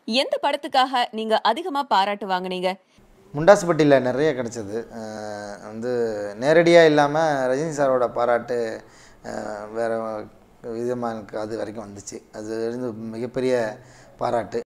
எந்த படத்துக்காக நீங்க அதிகமா பாராட்டு வாங்குனீங்க? முண்டாசுப்பட்டியில் நிறைய கிடச்சிது. வந்து நேரடியாக இல்லாமல் ரஜினி சாரோட பாராட்டு வேறு விதமாக எனக்கு அது வரைக்கும் வந்துச்சு. அது வந்து மிகப்பெரிய பாராட்டு.